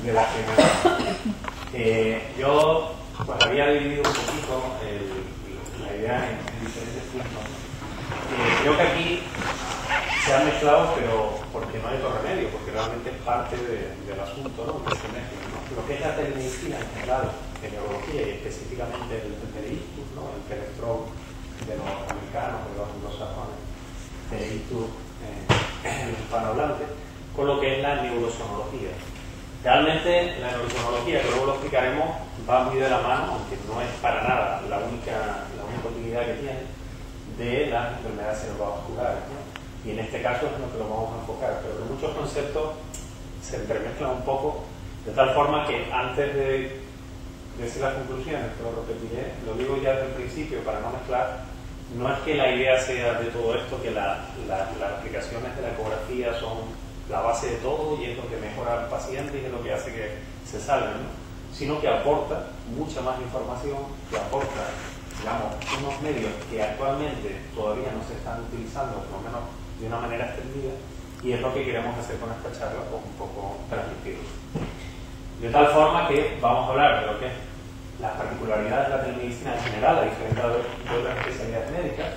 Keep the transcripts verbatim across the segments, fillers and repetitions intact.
de la generación. Eh, yo pues había dividido un poquito el, la idea en, en diferentes puntos. Eh, creo que aquí se han mezclado, pero porque no hay otro remedio, porque realmente es parte de, del asunto, ¿no? Que se mezcla, ¿no? Lo que es la telemedicina en general, en neurología y específicamente el teleictus, ¿no? El telestrón de los americanos, de los anglosajones, teleictus eh, hispanohablante, con lo que es la neurosonología. Realmente la neurosonología, que luego lo explicaremos, va muy de la mano, aunque no es para nada la única, la única utilidad que tiene, de las enfermedades cerebrovasculares, ¿no? Y en este caso es en lo que lo vamos a enfocar, pero que muchos conceptos se entremezclan un poco, de tal forma que antes de decir las conclusiones, que lo repetiré, lo digo ya desde el principio para no mezclar, no es que la idea sea de todo esto, que la, la, las aplicaciones de la ecografía son la base de todo y es lo que mejora al paciente y es lo que hace que se salven, ¿no? Sino que aporta mucha más información, que aporta, digamos, unos medios que actualmente todavía no se están utilizando, por lo menos de una manera extendida, y es lo que queremos hacer con esta charla, pues un poco transmitirlo. De tal forma que vamos a hablar de lo que es las particularidades de la telemedicina en general, a diferencia de, de otras especialidades médicas.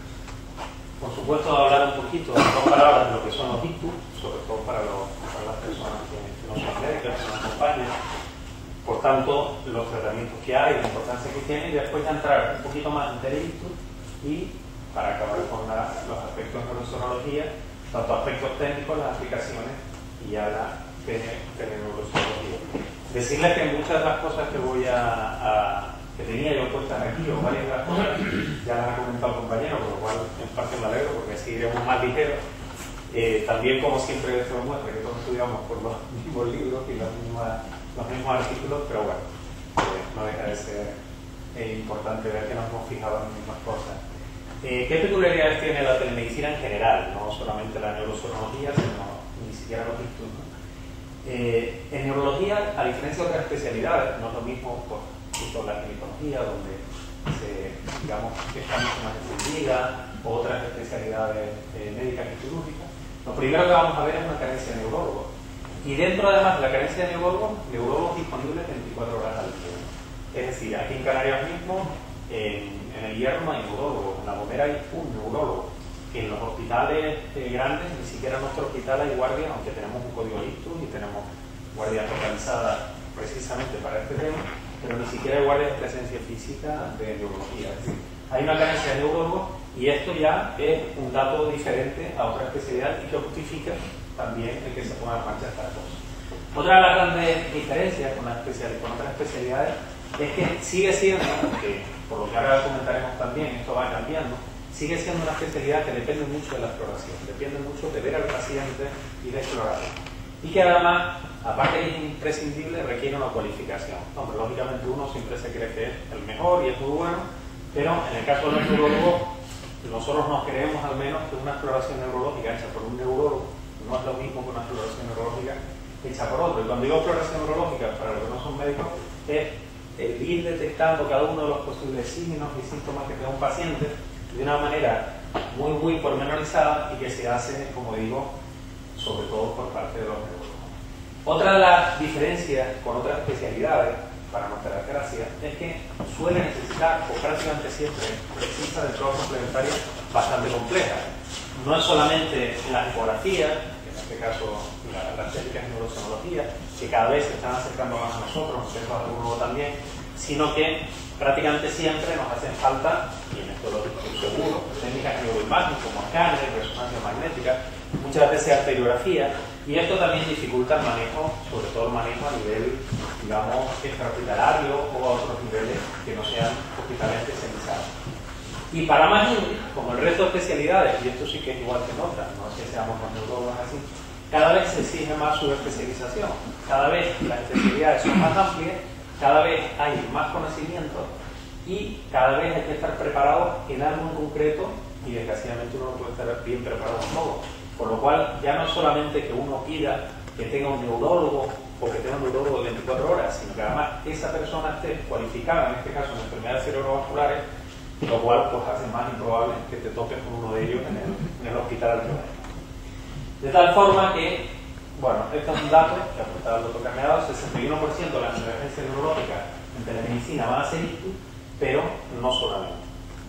Por supuesto, hablar un poquito, en dos palabras, de lo que son los ictus, sobre todo para, los, para las personas que, que no son médicas, que nos acompañan. Por tanto, los tratamientos que hay, la importancia que tienen, y después de entrar un poquito más en teleictus y para acabar con la, los aspectos de neurosonología, tanto aspectos técnicos, las aplicaciones y ya la neurosonología. Decirles que muchas de las cosas que voy a, a que tenía yo puestas aquí, o varias de las cosas, ya las ha comentado el compañero, por lo cual en parte me alegro, porque así iremos más ligeros. Eh, también, como siempre se muestra, que todos estudiamos por los mismos libros y los mismos, los mismos artículos, pero bueno, eh, no deja de ser eh, importante ver que nos hemos fijado en las mismas cosas. Eh, ¿Qué peculiaridades tiene la telemedicina en general? No solamente la neurosonología, sino ni siquiera los ictus, ¿no? Eh, en neurología, a diferencia de otras especialidades, no es lo mismo por, por la ginecología, donde se, digamos, está mucho más extendida, o otras especialidades eh, médicas y quirúrgicas. Lo primero que vamos a ver es una carencia de neurólogos. Y dentro, además, de la carencia de neurólogos, neurólogos disponibles veinticuatro horas al día. Es decir, aquí en Canarias mismo, en, en el Hierro no hay neurólogos, en La Gomera hay un neurólogo. En los hospitales eh, grandes, ni siquiera en nuestro hospital hay guardia, aunque tenemos un código ictus y tenemos guardias localizadas precisamente para este tema, pero ni siquiera hay guardias de presencia física de neurología. Es decir, hay una carencia de neurólogos y esto ya es un dato diferente a otra especialidad y que justifica también el que se ponga en marcha esta cosa. Otra de las grandes diferencias con, la especial, con otras especialidades es que sigue siendo, aunque por lo que ahora comentaremos también, esto va cambiando, sigue siendo una especialidad que depende mucho de la exploración, depende mucho de ver al paciente y de explorarlo. Y que además, aparte de que es imprescindible, requiere una cualificación. Hombre, lógicamente uno siempre se cree que es el mejor y es muy bueno, pero en el caso de los neurólogos, nosotros nos creemos al menos que una exploración neurológica hecha por un neurólogo no es lo mismo que una exploración neurológica hecha por otro. Y cuando digo exploración neurológica, para los que no son médicos, es el ir detectando cada uno de los posibles signos y síntomas que tenga un paciente de una manera muy, muy pormenorizada y que se hace, como digo, sobre todo por parte de los neurólogos. Otra de las diferencias con otras especialidades, para nuestra desgracia, es que suele necesitar, o prácticamente siempre, precisa de pruebas complementarias bastante complejas. No es solamente la ecografía, en este caso la, las técnicas de neurosonología, que cada vez se están acercando más a nosotros, nosotros algunos también, sino que prácticamente siempre nos hacen falta, y en esto lo estoy seguro, técnicas de neuroimagen como escáner, resonancia magnética, muchas veces arteriografía, y esto también dificulta el manejo, sobre todo el manejo a nivel, digamos, extrahospitalario o a otros niveles que no sean hospitales especializados. Y para más aún, como el resto de especialidades, y esto sí que es igual que en otras, no es que seamos los neurólogos así, cada vez se exige más su especialización, cada vez las especialidades son más amplias, cada vez hay más conocimiento y cada vez hay que estar preparado en algo en concreto y desgraciadamente uno no puede estar bien preparado en todo. Por lo cual ya no es solamente que uno pida que tenga un neurólogo o que tenga un neurólogo de veinticuatro horas, sino que además esa persona esté cualificada, en este caso en enfermedades cerebrovasculares, lo cual pues hace más improbable que te topes con uno de ellos en el, en el hospital al que vayas. De tal forma que bueno, este es un dato que apuntaba el doctor Carneado: sesenta y uno por ciento de las emergencias neurológicas en telemedicina van a ser ictus, pero no solamente.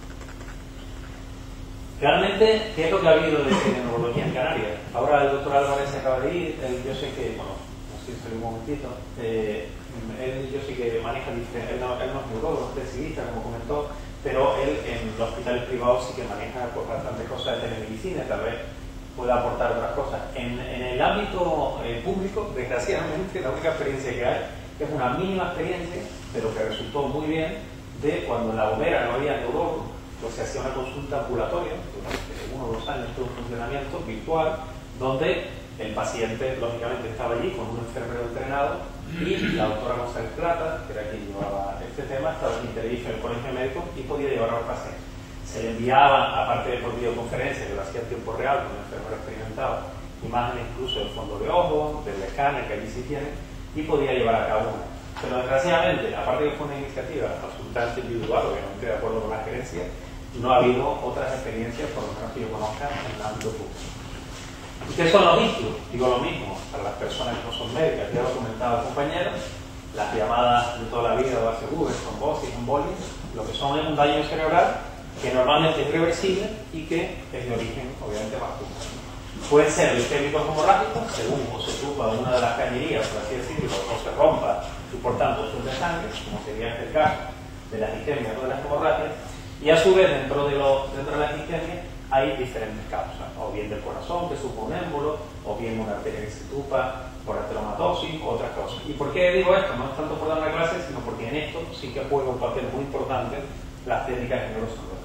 Realmente, ¿qué es lo que ha habido de neurología en Canarias? Ahora el doctor Álvarez se acaba de ir, él, yo sé que, bueno, no sé si un momentito, eh, él yo sé que maneja diferentes, él no, él no es neurólogo, es intensivista, como comentó, pero él en los hospitales privados sí que maneja pues, bastantes cosas de telemedicina, tal vez pueda aportar otras cosas. En, en el ámbito eh, público, desgraciadamente, la única experiencia que hay es una mínima experiencia, pero que resultó muy bien, de cuando en La Gomera no había neurólogo, pues se hacía una consulta ambulatoria, durante uno o dos años tuvo un funcionamiento virtual, donde el paciente, lógicamente, estaba allí con un enfermero entrenado y la doctora González Plata, que era quien llevaba este tema, estaba en Televisión, el colegio médico, y podía llevar al paciente. Se le enviaban, aparte de por videoconferencia, que lo hacía en tiempo real con un enfermero experimentado, imágenes incluso del fondo de ojo, del escáner que allí se tiene, y podía llevar a cabo una. Pero desgraciadamente, aparte de que fue una iniciativa absolutamente individual, obviamente de acuerdo con la gerencia, no ha habido otras experiencias, por lo menos que yo conozca, en el ámbito público. ¿Y qué son los ictus? Digo lo mismo para las personas que no son médicas, ya lo comentaba el compañero, las llamadas de toda la vida o A C V, trombosis, embolias, lo que son es un daño cerebral que normalmente es reversible y que es de origen, obviamente, vascular. Pueden ser isquémicos hemorrágicos, según o se tupa una de las cañerías, por así decirlo, o se rompa y por tanto suelte sangre, como sería este el caso de las isquemias o de las hemorragias. Y a su vez, dentro de, lo, dentro de las isquemias hay diferentes causas, o bien del corazón, que supone un émbolo, o bien una arteria que se tupa por ateromatosis, o otras causas. ¿Y por qué digo esto? No es tanto por dar una clase, sino porque en esto sí que juega un papel muy importante las técnicas de neurosonografía.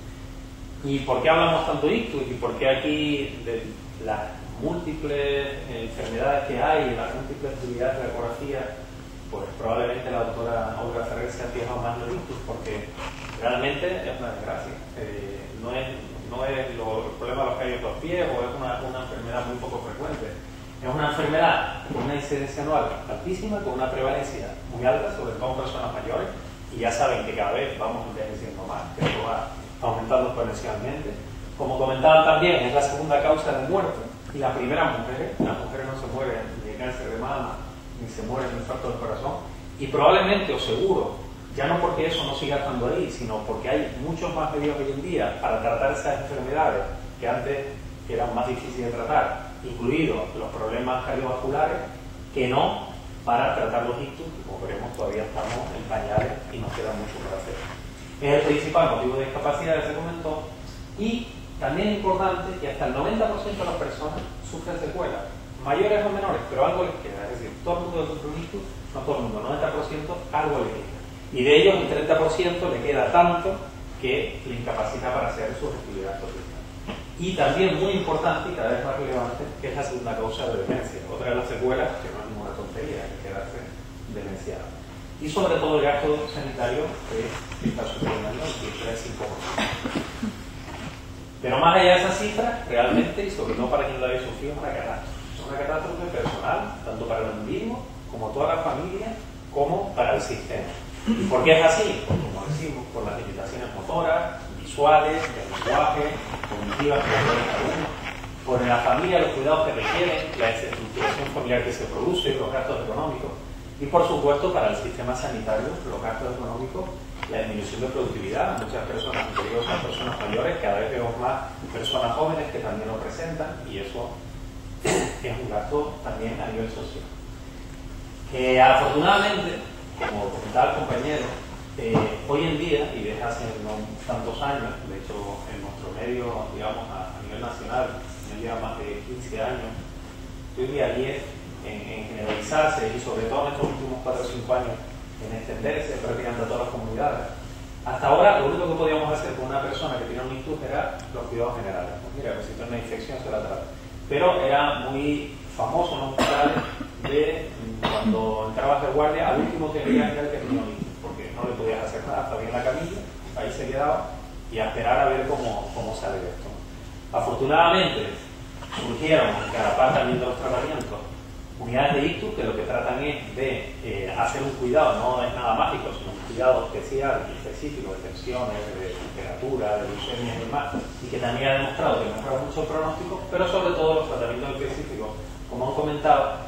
¿Y por qué hablamos tanto de ictus? ¿Y por qué aquí de las múltiples enfermedades que hay, las múltiples actividades de la ecografía? Pues probablemente la doctora Olga Ferrer se ha fijado más en los ictus, porque realmente es una desgracia. Eh, no es, no es lo, el problema de los callos de los pies, o es una, una enfermedad muy poco frecuente. Es una enfermedad con una incidencia anual altísima, con una prevalencia muy alta, sobre todo en personas mayores, y ya saben que cada vez vamos envejeciendo más, que esto va aumentando exponencialmente. Como comentaban también, es la segunda causa de muerte, y la primera mujeres, las mujeres no se mueren ni de cáncer de mama, ni se mueren de infarto del corazón, y probablemente, o seguro, ya no porque eso no siga estando ahí, sino porque hay muchos más medios hoy en día para tratar esas enfermedades que antes eran más difíciles de tratar, incluidos los problemas cardiovasculares, que no para tratar los ictus, que como veremos todavía estamos en pañales y nos queda mucho por hacer. Es el principal motivo de discapacidad que se comentó, y también es importante que hasta el noventa por ciento de las personas sufren secuelas, mayores o menores, pero algo les queda. Es decir, todo el mundo sufre un ictus, no todo el mundo, noventa por ciento algo le queda. Y de ellos el treinta por ciento le queda tanto que le incapacita para hacer su actividad cotidiana. Y también muy importante y cada vez más relevante, que es la segunda causa de demencia. Otra de las secuelas, que no es ninguna tontería, hay que quedarse demenciado. Y sobre todo el gasto sanitario que está suponiendo el cifra del cinco por ciento. Pero más allá de esa cifra, realmente, y sobre todo para quien la había sufrido, es una catástrofe. Es una catástrofe personal, tanto para el individuo, como toda la familia, como para el sistema. ¿Y por qué es así? Pues como decimos, por las limitaciones motoras, visuales, del lenguaje, cognitivas que tiene cada uno, por la familia, los cuidados que requieren, la desestructuración familiar que se produce, los gastos económicos, y por supuesto para el sistema sanitario, los gastos económicos, la disminución de productividad. Muchas personas anteriores, personas mayores, cada vez vemos más personas jóvenes que también lo presentan, y eso es un gasto también a nivel social. Que afortunadamente, como comentaba el compañero, eh, hoy en día, y desde hace no tantos años, de hecho en nuestro medio, digamos, a, a nivel nacional, ya lleva más de quince años, yo diría diez, en, en generalizarse, y sobre todo en estos últimos cuatro o cinco años, en extenderse prácticamente a todas las comunidades. Hasta ahora, lo único que podíamos hacer con una persona que tiene un ictus era los cuidados generales. Pues mira, pues si tiene una infección se la trata. Pero era muy famoso en los hospitales de cuando entrabas de guardia, al último que veías era el que tenía un ictus, porque no le podías hacer nada, estaba en la camilla, ahí se quedaba, y a esperar a ver cómo, cómo sale esto. Afortunadamente, surgieron, en Carapaz también de los tratamientos, unidades de ictus que lo que tratan es de eh, hacer un cuidado, no es nada mágico, sino un cuidado especial y específico de tensiones, de temperatura, de glucemias y demás, y que también ha demostrado que mejora mucho el pronóstico, pero sobre todo los tratamientos específicos, como han comentado,